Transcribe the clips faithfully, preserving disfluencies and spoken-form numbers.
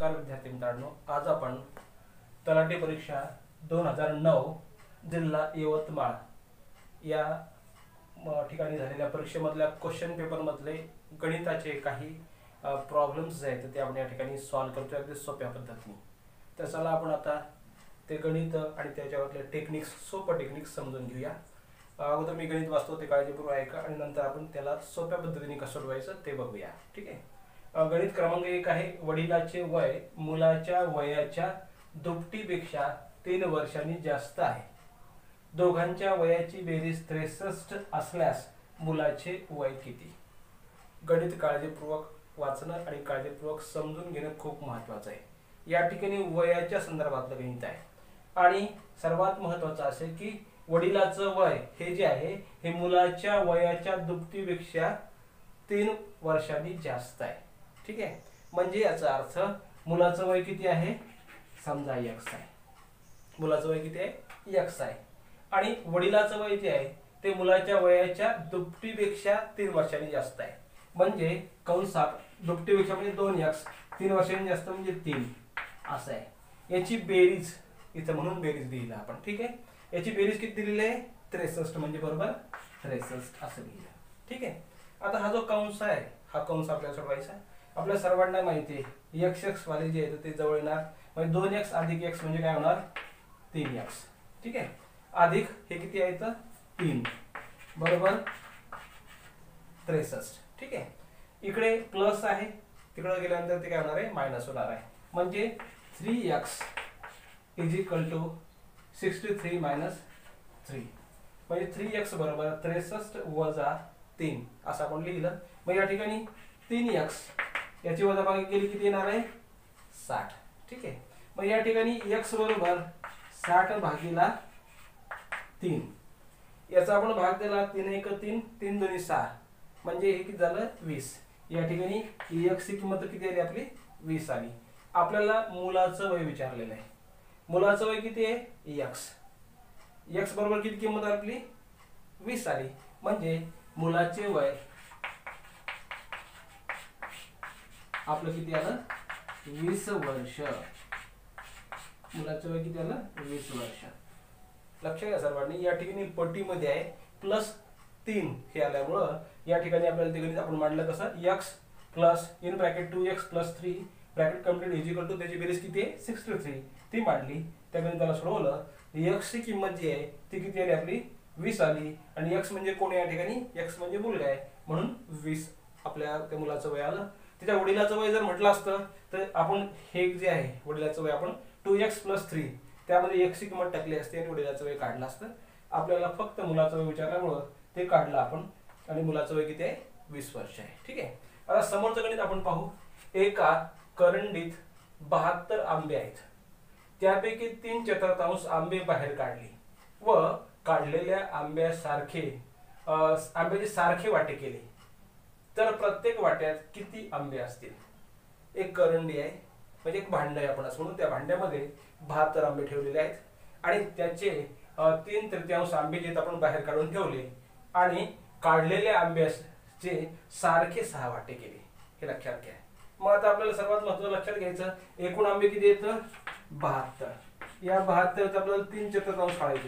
नमस्कार विद्यार्थी मित्रांनो, आज आपण तलाठी परीक्षा दोन हजार नऊ जिल्हा यवतमाळ या ठिकाणी झालेल्या परीक्षेमधल्या क्वेश्चन पेपर मधले गणिताचे काही प्रॉब्लेम्स आहेत ते आपण या ठिकाणी सॉल्व्ह करतोय अगदी सोप्या पद्धतीने। तर चला आपण आता ते गणित आणि त्याच्यावरले टेक्निक्स सोपं टेक्निक्स समजून घेऊया। अगोदर मी गणित वाचतो ते काळजीपूर्वक ऐका आणि नंतर आपण त्याला सोप्या पद्धतीने कसं सोडवायचं ते बघूया। ठीक आहे। गणित क्रमांक एक आहे, वडिलाचे वय मुलाच्या वयाच्या दुपटीपेक्षा तीन वर्षांनी जास्त आहे। दोघांच्या वयाची बेरीज त्रेसष्ट असल्यास मुलाचे वय किती? गणित काळजीपूर्वक वाचणं आणि काळजीपूर्वक समजून घेणं खूप महत्त्वाचं आहे। या ठिकाणी वयाच्या संदर्भातलं गणित आहे आणि सर्वात महत्त्वाचं असे की वडिलाचं वय हे जे आहे हे मुलाच्या वयाच्या दुपटीपेक्षा तीन वर्षांनी जास्त आहे। ठीक आहे, म्हणजे याचा अर्थ मुलाचं वय किती आहे? समजा x आहे, मुलाचं वय किती आहे? x आहे आणि वडिलाचं वय जे आहे ते मुलाच्या वयाच्या दुपटीपेक्षा तीन वर्षांनी जास्त आहे। म्हणजे कंसात दुपटीपेक्षा म्हणजे दोन एक्स, तीन वर्षांनी जास्त म्हणजे तीन असं आहे। याची बेरीज इथं म्हणून बेरीज दिली आपण। ठीक आहे, याची बेरीज किती दिलेली आहे? त्रेसष्ट, म्हणजे बरोबर त्रेसष्ट असं लिहिलं। ठीक आहे, आता हा जो कंस आहे हा कंस आपल्याला सोडवायचा आहे। आपल्या सर्वांना माहिती आहे एक्स एक्स वाले जे आहे ते जवळ येणार, म्हणजे दोन एक्स अधिक एक्स म्हणजे काय होणार? तीन एक्स। ठीक आहे, अधिक हे किती आहे तर तीन बरोबर त्रेसष्ट। ठीक आहे, इकडे प्लस आहे, तिकडे गेल्यानंतर ते काय होणार आहे? मायनस होणार आहे। म्हणजे three X is equal to sixty three minus three, म्हणजे थ्री एक्स बरोबर त्रेसष्ट वजा तीन असं आपण लिहिलं। मग या ठिकाणी तीन एक्स याची वजाबाकी केली किती येणार आहे? साठ। ठीक आहे, मग या ठिकाणी x बरोबर साठ भागीला तीन, याचा आपण भाग दिला तीन एक तीन, तीन दोन्ही सहा, म्हणजे हे किती झालं? वीस। या ठिकाणी x ची किंमत किती आली आपली? वीस आली। आपल्याला मुलाचं वय विचारलेलं आहे, मुलाचं वय किती आहे? x, x बरोबर किती किंमत आपली? वीस आली, म्हणजे मुलाचे वय आपलं किती आलं? वीस वर्ष। मुलाचं वय किती आलं? वीस वर्ष। लक्षात घ्या सर्वांनी, या ठिकाणी पट्टीमध्ये आहे प्लस तीन हे आल्यामुळं या ठिकाणी आपल्याला ते गणित आपण मांडलं कसं? x plus in bracket two X plus three bracket complete is equal to त्याची बेरीज किती आहे? सिक्स्टी थ्री ती मांडली। त्या गणिताला सोडवलं, x ची किंमत जी आहे ती किती आली आपली? वीस आली आणि x म्हणजे कोण या ठिकाणी? x म्हणजे मुलगा आहे म्हणून वीस आपल्या त्या मुलाचं वय आलं। त्याच्या वडिलाचं वय जर म्हटलं असतं तर आपण हे जे आहे वडिलाचं वय आपण टू एक्स प्लस थ्री त्यामध्ये x ची किंमत टाकली असते आणि वडिलाचं वय काढलं असतं। आपल्याला फक्त मुलाचं वय विचारल्यामुळं ते काढलं आपण आणि मुलाचं वय किती आहे? वीस वर्ष आहे। ठीक आहे, आता समोरचं गणित आपण पाहू। एका करंडीत बहात्तर आंबे आहेत, त्यापैकी तीन चतुर्थांश आंबे बाहेर काढले व काढलेल्या आंब्यासारखे आंब्याचे सारखे वाटे केले तर प्रत्येक वाट्यात किती आंबे असतील? एक करंडी आहे म्हणजे एक भांड आहे आपण असं म्हणून, त्या भांड्यामध्ये बहात्तर आंबे ठेवलेले आहेत आणि त्याचे तीन तृतीयांश आंबे जे आपण बाहेर काढून ठेवले आणि काढलेल्या आंब्याचे सारखे सहा वाटे केले, हे लक्षात घ्या। मग आता आपल्याला सर्वात महत्त्वाचं लक्षात घ्यायचं, एकूण आंबे किती आहेत? बहात्तर। या बहात्तर आपल्याला तीन चतुर्थांश काढायचे।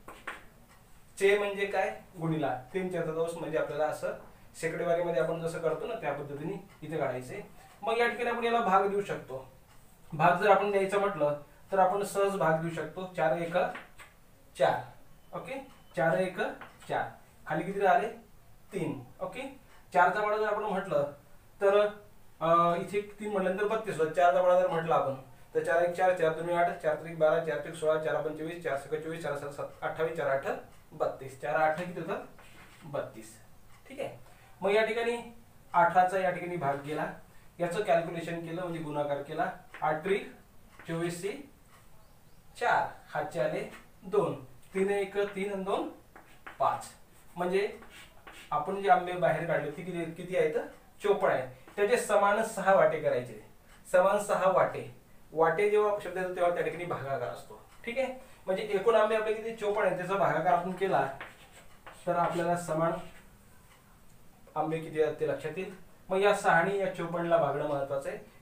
चे म्हणजे काय? गुणिला तीन चतुर्थांश, म्हणजे आपल्याला असं शेकडेवारीमध्ये आपण जसं करतो ना त्या पद्धतीने इथे काढायचे। मग या ठिकाणी आपण याला भाग देऊ शकतो। भाग जर आपण द्यायचं म्हटलं तर आपण सहज भाग देऊ शकतो। चार एक चार, ओके, चार एक चार, खाली किती राहिले? तीन। ओके, चारचा पाडा जर आपण म्हटलं तर इथे तीन म्हटल्यानंतर बत्तीस होतं। चारचा पाडा जर म्हटलं आपण तर चार एक चार, चार दोन आठ, चार त्रिक बारा, चार त्रिक सोळा, चार पंचवीस, चार सक चोवीस, चार सात सात अठ्ठावीस, चार आठ बत्तीस, चार आठ किती होतं? बत्तीस। ठीक आहे, मग या ठिकाणी आठाचा या ठिकाणी भाग गेला, याचं कॅल्क्युलेशन केलं म्हणजे गुणाकार केला। आठ त्रिक चोवीस सी चार, हातचे आले दोन, तीन एक तीन आणि दोन पाच, म्हणजे आपण जे आंबे बाहेर काढले ती किती किती आहेत? चोपन्न आहे। त्याचे समान सहा वाटे करायचे। समान सहा वाटे, वाटे जेव्हा शब्द येतो तेव्हा त्या ठिकाणी भागाकार असतो। ठीक आहे, म्हणजे एकूण आंबे आपले किती? चोपन्न आहे, त्याचा भागाकार आपण केला तर आपल्याला समान आंबे किती आहेत ते लक्षात येईल। मग या सहा आणि या चोपन्न ला भागणं महत्वाचं आहे।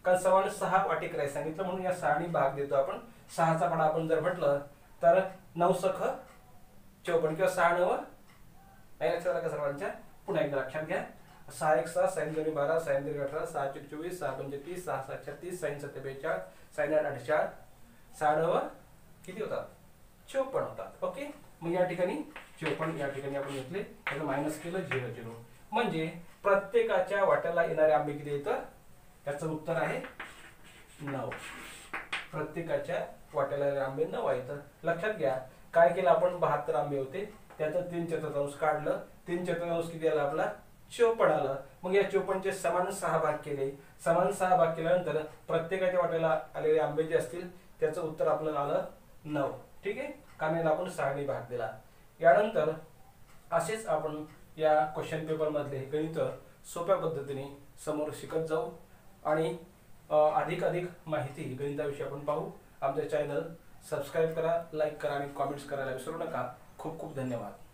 कारण समान सहा वाटी करायला सांगितलं म्हणून या सहानी भाग देतो आपण. सहाचा पाडा आपण जर म्हटलं तर नऊ सख चौपन्न किंवा सहा नव लक्षात आलं का सर्वांच्या. पुन्हा एकदा लक्षात घ्या. सहा एक सहा, साइन दोन्ही बारा, साइन दीर्घ अठरा, सहा चोक चोवीस, सहा पंचे तीस, सहा सात छत्तीस, साइन सत्ते बेचाळीस, साइन आठ आठ चार, सहा नव किती होतात चौपन्न होतात. ओके. मग या ठिकाणी चौपन्न या ठिकाणी आपण घेतले, त्याचं मायनस केलं झिरो झिरो. म्हणजे प्रत्येकाच्या वाट्याला येणारे आंबे किती येतं, त्याचं उत्तर आहे नऊ. प्रत्येकाच्या वाट्याला येणारे आंबे नऊ आहेत. लक्षात घ्या काय केलं आपण, बहात्तर आंबे होते त्याचं तीन चतुर्थांश काढलं, तीन चतुर्थांश किती आला आपला चौपन्न आलं. मग या चौपन्नचे समान सहा भाग केले, समान सहा भाग केल्यानंतर प्रत्येकाच्या वाट्याला आलेले आंबे जे असतील त्याचं उत्तर आपल्याला आलं नऊ. ठीक आहे. कारण आपण सहाने भाग दिला. यानंतर असेच आपण या क्वेश्चन पेपर मधले गणित सोप्या पद्धतीने समोर शिकत जाऊ आणि अधिक अधिक माहिती गणिताविषयी आपण पाहू. आमचे चॅनल सबस्क्राईब करा, लाईक करा आणि कमेंट्स करायला विसरू नका. खूप खूप धन्यवाद.